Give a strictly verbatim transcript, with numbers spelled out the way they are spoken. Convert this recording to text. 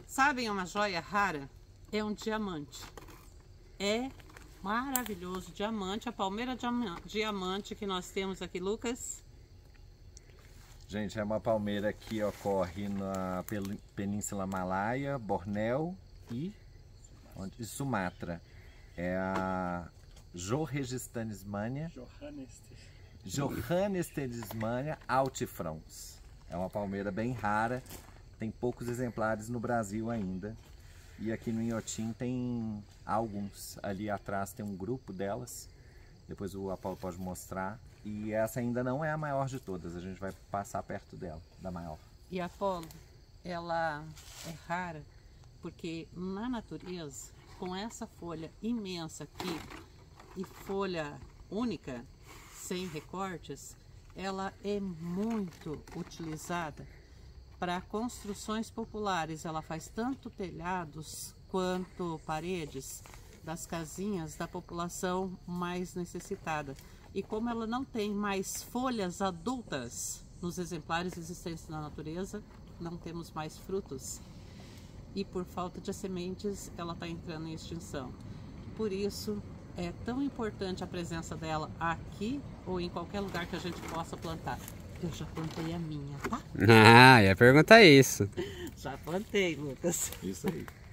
Sabem uma joia rara? É um diamante. É maravilhoso, diamante, a palmeira diamante que nós temos aqui, Lucas. Gente, é uma palmeira que ocorre na Península Malaia, Bornéu e, e Sumatra. É a Johannestemania Johannestemania altifrons. É uma palmeira bem rara, tem poucos exemplares no Brasil ainda. E aqui no Inhotim tem alguns. Ali atrás tem um grupo delas. Depois o Apolo pode mostrar. E essa ainda não é a maior de todas. A gente vai passar perto dela, da maior. E Apolo, ela é rara porque na natureza, com essa folha imensa aqui e folha única, sem recortes, ela é muito utilizada para construções populares. Ela faz tanto telhados quanto paredes das casinhas da população mais necessitada. E como ela não tem mais folhas adultas nos exemplares existentes na natureza, não temos mais frutos. E por falta de sementes, ela está entrando em extinção. Por isso, é tão importante a presença dela aqui ou em qualquer lugar que a gente possa plantar. Eu já plantei a minha, tá? Ah, ia perguntar isso. Já plantei, Lucas. Isso aí.